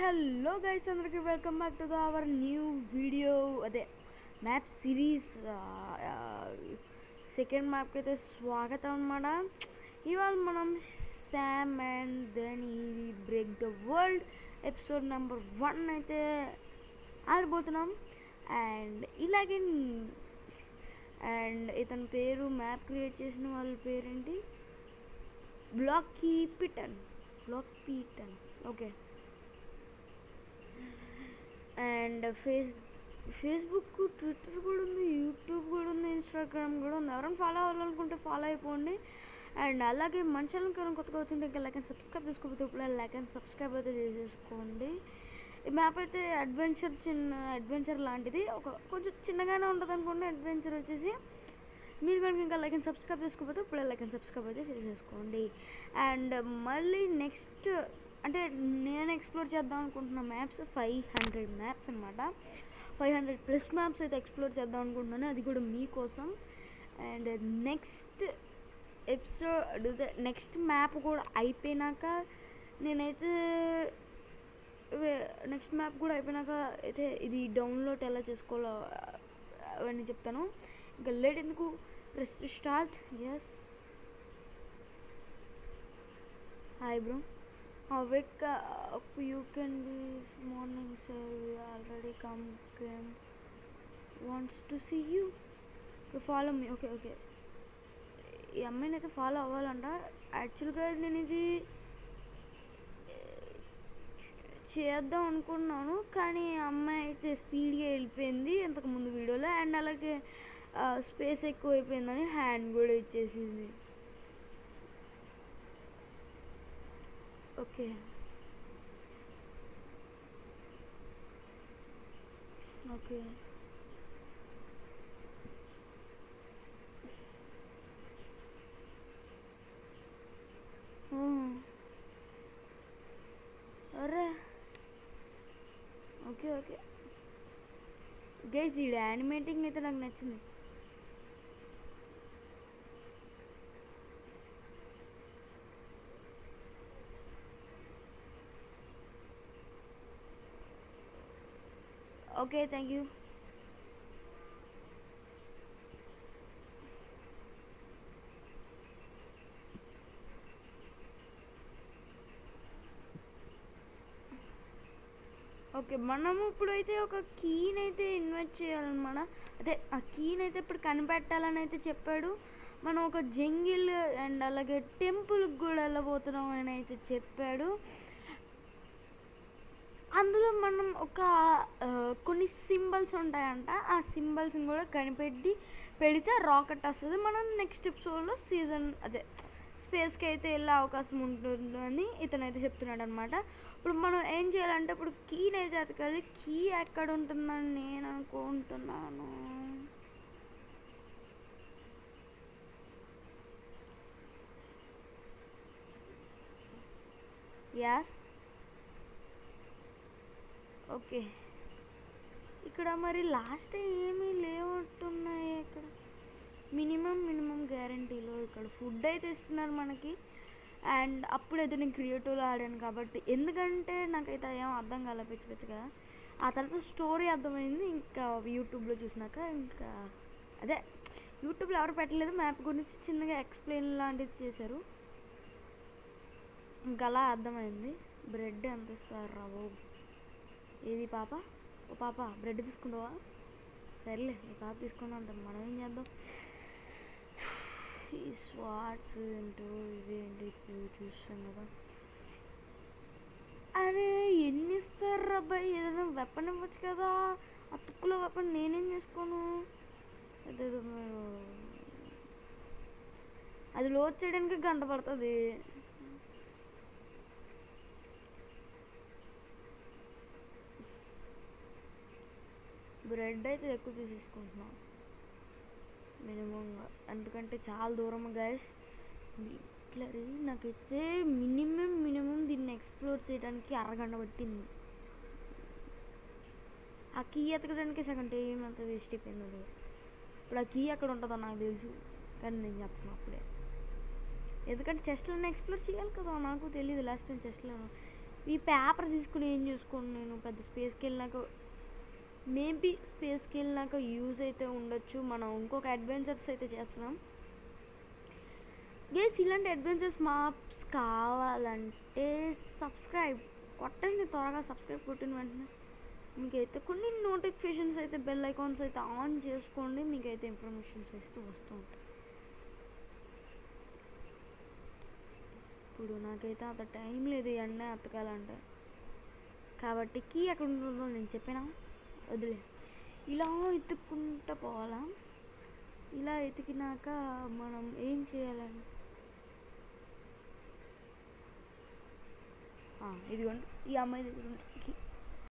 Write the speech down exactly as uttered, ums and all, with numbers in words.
Hello guys, అందరికి welcome back to the our new video. అదే map series second మ్యాప్కి అయితే స్వాగతం అన్నమాట. ఇవాళ మనం Sam and then break the world episode number one అయితే ఆడిపోతున్నాం. అండ్ ఇలాగే అండ్ ఇతని పేరు, మ్యాప్ క్రియేట్ చేసిన వాళ్ళ పేరేంటి, Blackie Peyton Black Peyton okay. And face Facebook, Twitter కూడా ఉంది, యూట్యూబ్ కూడా ఉంది, ఇన్స్టాగ్రామ్ కూడా ఉంది. ఎవరైనా ఫాలో అవ్వాలనుకుంటే ఫాలో అయిపోండి. అండ్ అలాగే మన ఛానల్ కనుక కొత్తగా వచ్చింటే ఇంకా లైక్ అండ్ సబ్స్క్రైబ్ చేసుకోకపోతే ఇప్పుడు లైక్ అండ్ సబ్స్క్రైబ్ అయితే చేసేసుకోండి. ఈ మ్యాప్ అయితే అడ్వెంచర్, చిన్న అడ్వెంచర్ లాంటిది, ఒక కొంచెం చిన్నగానే ఉంటుంది అనుకోండి. అడ్వెంచర్ వచ్చేసి మీరు కనుక ఇంకా లైక్ అండ్ సబ్స్క్రైబ్ చేసుకోకపోతే ఇప్పుడు లైక్ అండ్ సబ్స్క్రైబ్ అయితే చేసేసుకోండి. అండ్ మళ్ళీ నెక్స్ట్ అంటే నేను ఎక్స్ప్లోర్ చేద్దాం అనుకుంటున్న మ్యాప్స్ ఫైవ్ హండ్రెడ్ మ్యాప్స్ అనమాట. ఫైవ్ హండ్రెడ్ ప్లస్ మ్యాప్స్ అయితే ఎక్స్ప్లోర్ చేద్దాం అనుకుంటున్నాను, అది కూడా మీకోసం. And next episode, next map కూడా అయిపోయినాక నేనైతే నెక్స్ట్ మ్యాప్ కూడా అయిపోయినాక అయితే ఇది డౌన్లోడ్ ఎలా చేసుకోవాలో అవన్నీ చెప్తాను. ఇంకా లేట్ ఎందుకు, press start. Yes, hi bro. Uh, wake up, you can be this morning, sir. We already come, came. Wants to see you. Okay, follow me. Okay, okay. ఈ అమ్మాయిని అయితే ఫాలో అవ్వాలంట. యాక్చువల్గా నేను ఇది చేద్దాం అనుకున్నాను, కానీ అమ్మాయి అయితే స్పీడ్గా వెళ్ళిపోయింది ఇంతకు ముందు వీడియోలో. అండ్ అలాగే స్పేస్ ఎక్కువ అయిపోయిందని హ్యాండ్ కూడా ఇచ్చేసింది. ఓకే ఓకే అరే ఓకే ఓకే గైస్, ఈ యానిమేటింగ్ అయితే నాకు నచ్చింది. Okay, thank you. ఓకే, మనము ఇప్పుడైతే ఒక కీని అయితే ఇన్వెస్ట్ చేయాలన్నమాట. అదే ఆ కీని అయితే ఇప్పుడు కనిపెట్టాలని అయితే చెప్పాడు. మనం ఒక జంగిల్ అండ్ అలాగే టెంపుల్కి కూడా వెళ్ళబోతున్నాం అని అయితే చెప్పాడు. అందులో మనం ఒక కొన్ని సింబల్స్ ఉంటాయంట, ఆ సింబల్స్ని కూడా కనిపెట్టి పెడితే రాకెట్ వస్తుంది. మనం నెక్స్ట్ ఎపిసోడ్లో సీజన్ అదే స్పేస్కి అయితే వెళ్ళే అవకాశం ఉంటుందని ఇతనైతే చెప్తున్నాడు అనమాట. ఇప్పుడు మనం ఏం చేయాలంటే ఇప్పుడు కీని అయితే ఎతకాలి. కీ ఎక్కడ ఉంటుందని నేను అనుకుంటున్నాను. యాస్ ఓకే, ఇక్కడ మరి లాస్ట్ ఏమీ లేవట్టున్నాయి. ఇక్కడ మినిమం మినిమం గ్యారంటీలో ఇక్కడ ఫుడ్ అయితే ఇస్తున్నారు మనకి. అండ్ అప్పుడైతే నేను క్రియేటివ్లో ఆడాను కాబట్టి, ఎందుకంటే నాకైతే ఏం అర్థం కాలే పిచ్చి పిచ్చిగా. ఆ తర్వాత స్టోరీ అర్థమైంది ఇంకా యూట్యూబ్లో చూసినాక. ఇంకా అదే యూట్యూబ్లో ఎవరు పెట్టలేదు, మ్యాప్ గురించి చిన్నగా ఎక్స్ప్లెయిన్ లాంటిది చేశారు, ఇంకా అలా అర్థమైంది. బ్రెడ్ ఎంత ఇస్తారు రావు? ఏది పాప? ఓ పాప, బ్రెడ్ తీసుకుంటావా? సరేలే, ఈ పాప తీసుకున్నా అంటాను, మనం ఏం చేద్దాం. ఈ స్వాట్స్ ఏంటో ఇవేంటి చూస్తాం కదా. అరే ఎన్ని ఇస్తారు అబ్బాయి? ఏదైనా వెపన్ ఇవ్వచ్చు కదా. ఆ తుక్కులో వెపన్ నేనేం చేసుకోను? అదేదో అది లోడ్ చేయడానికి గంట పడుతుంది. బ్రెడ్ అయితే ఎక్కువ తీసేసుకుంటున్నాం మినిమంగా, ఎందుకంటే చాలా దూరం గైస్. ఇట్లా నాకైతే మినిమం మినిమం దీన్ని ఎక్స్ప్లోర్ చేయడానికి అరగంట పట్టింది. ఆ కీ ఎతకడానికి సగం టైం అంతా వేస్ట్ అయిపోయింది. అది ఇప్పుడు ఆ కీ ఎక్కడ ఉంటుందో నాకు తెలుసు, కానీ నేను చెప్పను అప్పుడే, ఎందుకంటే చెస్ట్లను ఎక్స్ప్లోర్ చేయాలి కదా. నాకు తెలియదు లాస్ట్ టైం చెస్ట్లో ఈ పేపర్ తీసుకుని ఏం చేసుకోండి, నేను పెద్ద స్పేస్కి వెళ్ళినాక మేబీ స్పేస్కి వెళ్ళినాక యూజ్ అయితే ఉండొచ్చు. మనం ఇంకొక అడ్వెంచర్స్ అయితే చేస్తున్నాం గేస్. ఇలాంటి అడ్వెంచర్స్ మాప్స్ కావాలంటే సబ్స్క్రైబ్ కొట్టండి, త్వరగా సబ్స్క్రైబ్ కొట్టిన వెంటనే మీకైతే కొన్ని నోటిఫికేషన్స్ అయితే బెల్ ఐకాన్స్ అయితే ఆన్ చేసుకోండి, మీకైతే ఇన్ఫర్మేషన్స్ అయితే వస్తూ ఉంటాయి. ఇప్పుడు నాకైతే అంత టైం లేదు ఎండ అతకాలంటే, కాబట్టి కీ ఎక్కడ ఉంటుందో నేను చెప్పినా వదిలే. ఇలా ఎత్తుక్కుంటూ పోవాలా. ఇలా ఎతికినాక మనం ఏం చేయాలని, ఇదిగోండి ఈ అమ్మాయి దగ్గర ఉంది కీ.